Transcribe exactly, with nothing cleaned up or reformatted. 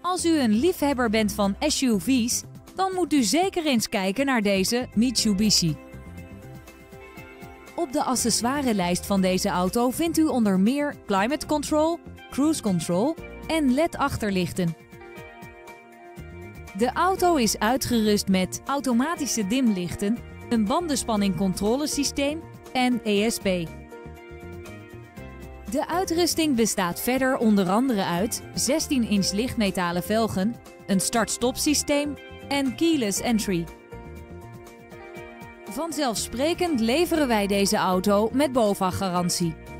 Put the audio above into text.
Als u een liefhebber bent van S U V's, dan moet u zeker eens kijken naar deze Mitsubishi. Op de accessoirelijst van deze auto vindt u onder meer climate control, cruise control en L E D-achterlichten. De auto is uitgerust met automatische dimlichten, een bandenspanningcontrolesysteem en E S P. De uitrusting bestaat verder onder andere uit zestien inch lichtmetalen velgen, een start-stop systeem en keyless entry. Vanzelfsprekend leveren wij deze auto met BOVAG garantie.